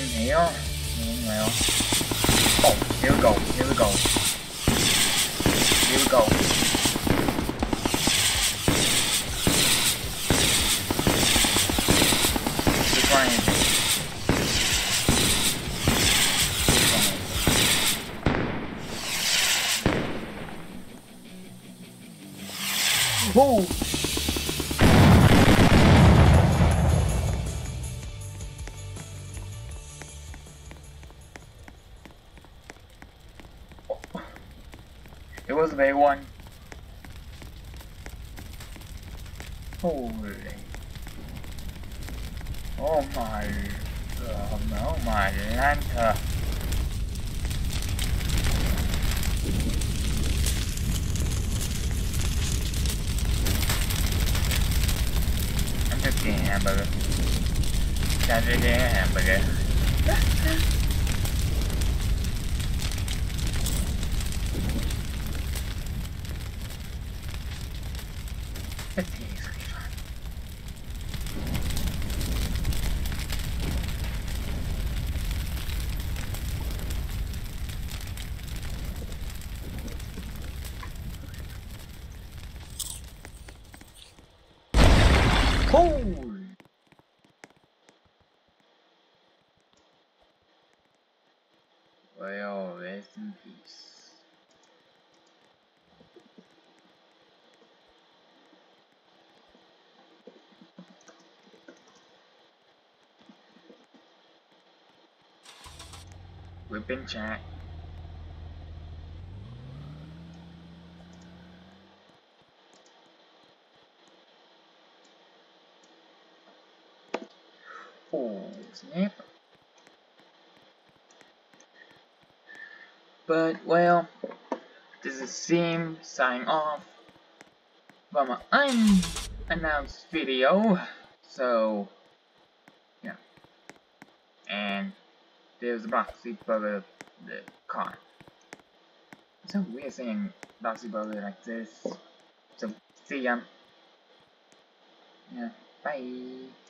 here. Well. Oh, here we go. Here we go. Here we go. Which one is it? Whoa! It was the big one. Holy. Oh my. Oh my lanta. I'm just getting a hamburger. Just getting a hamburger. Holy! Well, rest in peace. We've been chat. Oh, snap. But, well, this is Sim signing off from an unannounced video. So, yeah. And there's Boxy Brother, the car. It's so weird saying Boxy Brother like this. So, see ya. Yeah, bye.